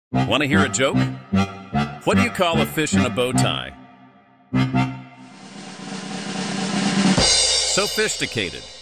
Want to hear a joke? What do you call a fish in a bow tie? Sophisticated.